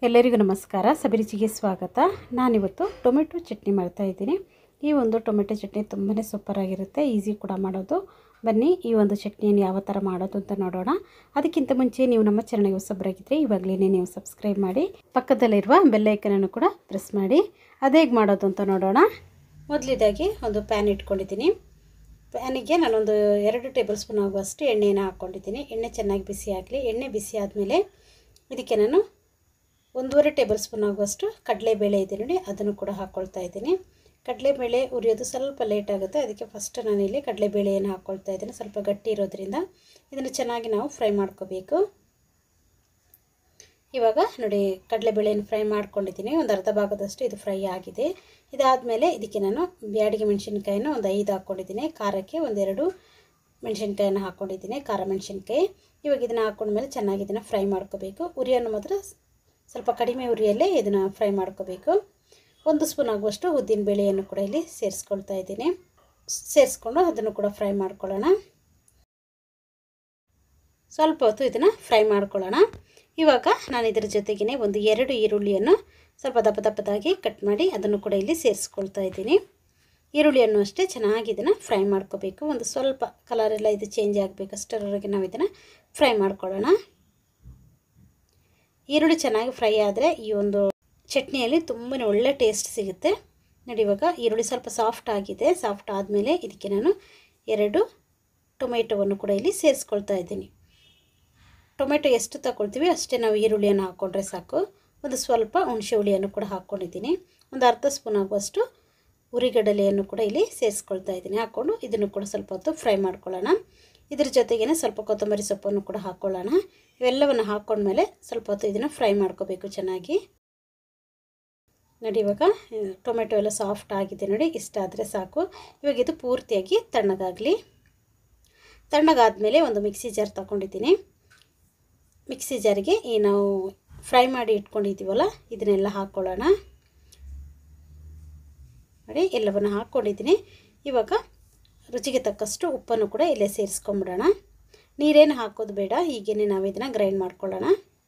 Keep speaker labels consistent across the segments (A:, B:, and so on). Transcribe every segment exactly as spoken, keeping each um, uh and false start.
A: ಎಲ್ಲರಿಗೂ ನಮಸ್ಕಾರ. ಸಬಿರುಚಿಗೆ ಸ್ವಾಗತ. ನಾನಿವತ್ತು ಟೊಮೆಟೊ ಚಟ್ನಿ ಮಾಡ್ತಾ ಇದ್ದೀನಿ. ಈ ಒಂದು ಟೊಮೆಟೊ ಚಟ್ನಿ ತುಂಬಾ ಸೂಪರ್ ಆಗಿರುತ್ತೆ, ಈಸಿ ಕೂಡ ಮಾಡೋದು. ಬನ್ನಿ ಈ ಒಂದು ಚಟ್ನಿಯನ್ನು ಯಾವ ಥರ ಮಾಡೋದು ಅಂತ ನೋಡೋಣ. ಅದಕ್ಕಿಂತ ಮುಂಚೆ ನೀವು ನಮ್ಮ ಚಾನಲ್ಗೆ ಹೊಸಬರಾಗಿದ್ದರೆ ಇವಾಗಲೇ ನೀವು ಸಬ್ಸ್ಕ್ರೈಬ್ ಮಾಡಿ, ಪಕ್ಕದಲ್ಲಿರುವ ಬೆಲ್ ಐಕನನ್ನು ಕೂಡ ಪ್ರೆಸ್ ಮಾಡಿ. ಅದು ಹೇಗೆ ಮಾಡೋದು ಅಂತ ನೋಡೋಣ. ಮೊದಲಿದಾಗಿ ಒಂದು ಪ್ಯಾನ್ ಇಟ್ಕೊಂಡಿದ್ದೀನಿ. ಪ್ಯಾನಿಗೆ ನಾನೊಂದು ಎರಡು ಟೇಬಲ್ ಸ್ಪೂನ್ ಆಗುವಷ್ಟು ಎಣ್ಣೆಯನ್ನು ಹಾಕ್ಕೊಂಡಿದ್ದೀನಿ. ಎಣ್ಣೆ ಚೆನ್ನಾಗಿ ಬಿಸಿ ಆಗಲಿ. ಎಣ್ಣೆ ಬಿಸಿ ಆದಮೇಲೆ ಇದಕ್ಕೆ ನಾನು ಒಂದೂವರೆ ಟೇಬಲ್ ಸ್ಪೂನ್ ಆಗುವಷ್ಟು ಕಡಲೆಬೇಳೆ ಇದೆ ನೋಡಿ, ಅದನ್ನು ಕೂಡ ಹಾಕ್ಕೊಳ್ತಾ ಇದ್ದೀನಿ. ಕಡಲೆಬೇಳೆ ಉರಿಯೋದು ಸ್ವಲ್ಪ ಲೇಟ್ ಆಗುತ್ತೆ, ಅದಕ್ಕೆ ಫಸ್ಟ್ ನಾನಿಲ್ಲಿ ಕಡಲೆಬೇಳೆಯನ್ನು ಹಾಕ್ಕೊಳ್ತಾ ಇದ್ದೀನಿ. ಸ್ವಲ್ಪ ಗಟ್ಟಿ ಇರೋದ್ರಿಂದ ಇದನ್ನು ಚೆನ್ನಾಗಿ ನಾವು ಫ್ರೈ ಮಾಡ್ಕೋಬೇಕು. ಇವಾಗ ನೋಡಿ ಕಡಲೆಬೇಳೆಯನ್ನು ಫ್ರೈ ಮಾಡ್ಕೊಂಡಿದ್ದೀನಿ. ಒಂದು ಅರ್ಧ ಭಾಗದಷ್ಟು ಇದು ಫ್ರೈ ಆಗಿದೆ. ಇದಾದಮೇಲೆ ಇದಕ್ಕೆ ನಾನು ಬ್ಯಾಡಿಗೆ ಮೆಣಸಿನ್ಕಾಯಿನ ಒಂದು ಐದು ಹಾಕ್ಕೊಂಡಿದ್ದೀನಿ. ಖಾರಕ್ಕೆ ಒಂದೆರಡು ಮೆಣಸಿನ್ಕಾಯನ್ನು ಹಾಕ್ಕೊಂಡಿದ್ದೀನಿ, ಖಾರ ಮೆಣಸಿನ್ಕಾಯಿ. ಇವಾಗ ಇದನ್ನು ಹಾಕ್ಕೊಂಡ್ಮೇಲೆ ಚೆನ್ನಾಗಿ ಇದನ್ನು ಫ್ರೈ ಮಾಡ್ಕೋಬೇಕು. ಉರಿಯನ್ನು ಮಾತ್ರ ಸ್ವಲ್ಪ ಕಡಿಮೆ ಉರಿಯಲ್ಲೇ ಇದನ್ನು ಫ್ರೈ ಮಾಡ್ಕೋಬೇಕು. ಒಂದು ಸ್ಪೂನ್ ಆಗುವಷ್ಟು ಉದ್ದಿನ ಬೇಳೆಯನ್ನು ಕೂಡ ಇಲ್ಲಿ ಸೇರಿಸ್ಕೊಳ್ತಾ ಇದ್ದೀನಿ. ಸೇರಿಸ್ಕೊಂಡು ಅದನ್ನು ಕೂಡ ಫ್ರೈ ಮಾಡ್ಕೊಳ್ಳೋಣ. ಸ್ವಲ್ಪ ಹೊತ್ತು ಇದನ್ನು ಫ್ರೈ ಮಾಡ್ಕೊಳ್ಳೋಣ. ಇವಾಗ ನಾನು ಇದರ ಜೊತೆಗೇ ಒಂದು ಎರಡು ಈರುಳ್ಳಿಯನ್ನು ಸ್ವಲ್ಪ ದಪ್ಪ ದಪ್ಪದಾಗಿ ಕಟ್ ಮಾಡಿ ಅದನ್ನು ಕೂಡ ಇಲ್ಲಿ ಸೇರಿಸ್ಕೊಳ್ತಾ ಇದ್ದೀನಿ. ಈರುಳ್ಳಿಯನ್ನು ಅಷ್ಟೇ ಚೆನ್ನಾಗಿ ಇದನ್ನು ಫ್ರೈ ಮಾಡ್ಕೋಬೇಕು. ಒಂದು ಸ್ವಲ್ಪ ಕಲರೆಲ್ಲ ಇದು ಚೇಂಜ್ ಆಗಬೇಕು, ಅಷ್ಟರವರೆಗೆ ನಾವು ಇದನ್ನು ಫ್ರೈ ಮಾಡ್ಕೊಳ್ಳೋಣ. ಈರುಳ್ಳಿ ಚೆನ್ನಾಗಿ ಫ್ರೈ ಆದರೆ ಈ ಒಂದು ಚಟ್ನಿಯಲ್ಲಿ ತುಂಬಾ ಒಳ್ಳೆ ಟೇಸ್ಟ್ ಸಿಗುತ್ತೆ ನೋಡಿ. ಇವಾಗ ಈರುಳ್ಳಿ ಸ್ವಲ್ಪ ಸಾಫ್ಟ್ ಆಗಿದೆ. ಸಾಫ್ಟ್ ಆದಮೇಲೆ ಇದಕ್ಕೆ ನಾನು ಎರಡು ಟೊಮೆಟೊವನ್ನು ಕೂಡ ಇಲ್ಲಿ ಸೇರಿಸ್ಕೊಳ್ತಾ ಇದ್ದೀನಿ. ಟೊಮೆಟೊ ಎಷ್ಟು ತಗೊಳ್ತೀವಿ ಅಷ್ಟೇ ನಾವು ಈರುಳ್ಳಿಯನ್ನು ಹಾಕ್ಕೊಂಡ್ರೆ ಸಾಕು. ಒಂದು ಸ್ವಲ್ಪ ಹುಣಸೆ ಹುಳಿಯನ್ನು ಕೂಡ ಹಾಕ್ಕೊಂಡಿದ್ದೀನಿ. ಒಂದು ಅರ್ಧ ಸ್ಪೂನ್ ಆಗುವಷ್ಟು ಉರಿಗಡಲೆಯನ್ನು ಕೂಡ ಇಲ್ಲಿ ಸೇರಿಸ್ಕೊಳ್ತಾ ಇದ್ದೀನಿ. ಹಾಕ್ಕೊಂಡು ಇದನ್ನು ಕೂಡ ಸ್ವಲ್ಪ ಹೊತ್ತು ಫ್ರೈ ಮಾಡ್ಕೊಳ್ಳೋಣ. ಇದ್ರ ಜೊತೆಗೇ ಸ್ವಲ್ಪ ಕೊತ್ತಂಬರಿ ಸೊಪ್ಪನ್ನು ಕೂಡ ಹಾಕ್ಕೊಳ್ಳೋಣ. ಇವೆಲ್ಲವನ್ನು ಹಾಕ್ಕೊಂಡ್ಮೇಲೆ ಸ್ವಲ್ಪ ಹೊತ್ತು ಇದನ್ನು ಫ್ರೈ ಮಾಡ್ಕೋಬೇಕು ಚೆನ್ನಾಗಿ ನೋಡಿ. ಇವಾಗ ಟೊಮೆಟೊ ಎಲ್ಲ ಸಾಫ್ಟ್ ಆಗಿದೆ ನೋಡಿ, ಇಷ್ಟ ಆದರೆ ಸಾಕು. ಇವಾಗ ಇದು ಪೂರ್ತಿಯಾಗಿ ತಣ್ಣಗಾಗಲಿ. ತಣ್ಣಗಾದಮೇಲೆ ಒಂದು ಮಿಕ್ಸಿ ಜಾರ್ ತಗೊಂಡಿದ್ದೀನಿ. ಮಿಕ್ಸಿ ಜಾರಿಗೆ ಈ ನಾವು ಫ್ರೈ ಮಾಡಿ ಇಟ್ಕೊಂಡಿದ್ದೀವಲ್ಲ ಇದನ್ನೆಲ್ಲ ಹಾಕ್ಕೊಳ್ಳೋಣ ನೋಡಿ. ಎಲ್ಲವನ್ನು ಹಾಕ್ಕೊಂಡಿದ್ದೀನಿ. ಇವಾಗ ರುಚಿಗೆ ತಕ್ಕಷ್ಟು ಉಪ್ಪನ್ನು ಕೂಡ ಇಲ್ಲೇ ಸೇರಿಸ್ಕೊಂಬಿಡೋಣ. ನೀರೇನು ಹಾಕೋದು ಬೇಡ, ಹೀಗೇ ನಾವು ಇದನ್ನು ಗ್ರೈಂಡ್ ಮಾಡ್ಕೊಳ್ಳೋಣ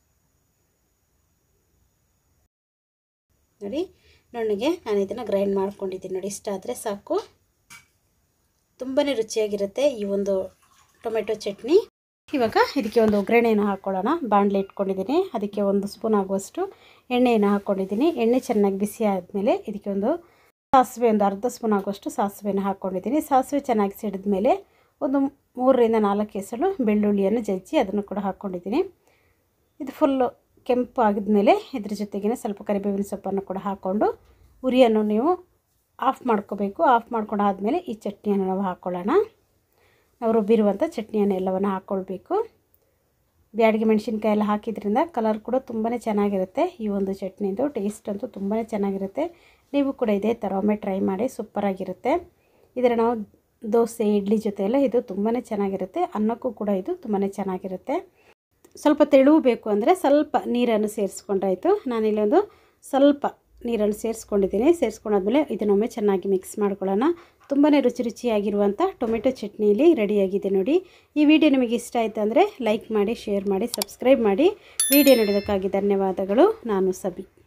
A: ನೋಡಿ. ನುಣ್ಣಗೆ ನಾನು ಇದನ್ನು ಗ್ರೈಂಡ್ ಮಾಡ್ಕೊಂಡಿದ್ದೀನಿ ನೋಡಿ, ಇಷ್ಟ ಆದರೆ ಸಾಕು. ತುಂಬಾ ರುಚಿಯಾಗಿರುತ್ತೆ ಈ ಒಂದು ಟೊಮೆಟೊ ಚಟ್ನಿ. ಇವಾಗ ಇದಕ್ಕೆ ಒಂದು ಒಗ್ಗರಣೆಯನ್ನು ಹಾಕ್ಕೊಳ್ಳೋಣ. ಬಾಣಲೆ ಇಟ್ಕೊಂಡಿದ್ದೀನಿ, ಅದಕ್ಕೆ ಒಂದು ಸ್ಪೂನ್ ಆಗುವಷ್ಟು ಎಣ್ಣೆಯನ್ನು ಹಾಕ್ಕೊಂಡಿದ್ದೀನಿ. ಎಣ್ಣೆ ಚೆನ್ನಾಗಿ ಬಿಸಿ ಆದಮೇಲೆ ಇದಕ್ಕೆ ಒಂದು ಸಾಸಿವೆ, ಒಂದು ಅರ್ಧ ಸ್ಪೂನ್ ಆಗುವಷ್ಟು ಸಾಸಿವೆಯನ್ನು ಹಾಕ್ಕೊಂಡಿದ್ದೀನಿ. ಸಾಸಿವೆ ಚೆನ್ನಾಗಿ ಸಿಡಿದ ಮೇಲೆ ಒಂದು ಮೂರರಿಂದ ನಾಲ್ಕು ಎಸಳು ಬೆಳ್ಳುಳ್ಳಿಯನ್ನು ಜಜ್ಜಿ ಅದನ್ನು ಕೂಡ ಹಾಕ್ಕೊಂಡಿದ್ದೀನಿ. ಇದು ಫುಲ್ಲು ಕೆಂಪು ಆಗಿದ್ಮೇಲೆ ಇದ್ರ ಜೊತೆಗೇ ಸ್ವಲ್ಪ ಕರಿಬೇವಿನ ಸೊಪ್ಪನ್ನು ಕೂಡ ಹಾಕ್ಕೊಂಡು ಉರಿಯನ್ನು ನೀವು ಆಫ್ ಮಾಡ್ಕೋಬೇಕು. ಆಫ್ ಮಾಡ್ಕೊಂಡಾದಮೇಲೆ ಈ ಚಟ್ನಿಯನ್ನು ನಾವು ಹಾಕ್ಕೊಳ್ಳೋಣ. ನಾವು ರುಬ್ಬಿರುವಂಥ ಚಟ್ನಿಯನ್ನು ಎಲ್ಲವನ್ನು ಹಾಕ್ಕೊಳ್ಬೇಕು. ಬ್ಯಾಡಿಗೆ ಮೆಣಸಿನ್ಕಾಯಿ ಎಲ್ಲ ಹಾಕಿದ್ರಿಂದ ಕಲರ್ ಕೂಡ ತುಂಬಾ ಚೆನ್ನಾಗಿರುತ್ತೆ. ಈ ಒಂದು ಚಟ್ನಿದು ಟೇಸ್ಟ್ ಅಂತೂ ತುಂಬಾ ಚೆನ್ನಾಗಿರುತ್ತೆ. ನೀವು ಕೂಡ ಇದೇ ಥರ ಒಮ್ಮೆ ಟ್ರೈ ಮಾಡಿ, ಸೂಪರಾಗಿರುತ್ತೆ. ಇದರ ನಾವು ದೋಸೆ ಇಡ್ಲಿ ಜೊತೆ ಎಲ್ಲ ಇದು ತುಂಬಾ ಚೆನ್ನಾಗಿರುತ್ತೆ. ಅನ್ನಕ್ಕೂ ಕೂಡ ಇದು ತುಂಬಾ ಚೆನ್ನಾಗಿರುತ್ತೆ. ಸ್ವಲ್ಪ ತೆಳುವು ಬೇಕು ಅಂದರೆ ಸ್ವಲ್ಪ ನೀರನ್ನು ಸೇರಿಸ್ಕೊಂಡ್ರಾಯ್ತು. ನಾನಿಲ್ಲೊಂದು ಸ್ವಲ್ಪ ನೀರನ್ನು ಸೇರಿಸ್ಕೊಂಡಿದ್ದೀನಿ. ಸೇರಿಸ್ಕೊಂಡಾದ್ಮೇಲೆ ಇದನ್ನೊಮ್ಮೆ ಚೆನ್ನಾಗಿ ಮಿಕ್ಸ್ ಮಾಡ್ಕೊಳ್ಳೋಣ. ತುಂಬಾ ರುಚಿ ರುಚಿಯಾಗಿರುವಂಥ ಟೊಮೆಟೊ ಚಟ್ನಿಯಲ್ಲಿ ರೆಡಿಯಾಗಿದೆ ನೋಡಿ. ಈ ವಿಡಿಯೋ ನಿಮಗೆ ಇಷ್ಟ ಆಯಿತು ಅಂದರೆ ಲೈಕ್ ಮಾಡಿ, ಶೇರ್ ಮಾಡಿ, ಸಬ್ಸ್ಕ್ರೈಬ್ ಮಾಡಿ. ವಿಡಿಯೋ ನೋಡೋದಕ್ಕಾಗಿ ಧನ್ಯವಾದಗಳು. ನಾನು ಸಬಿ.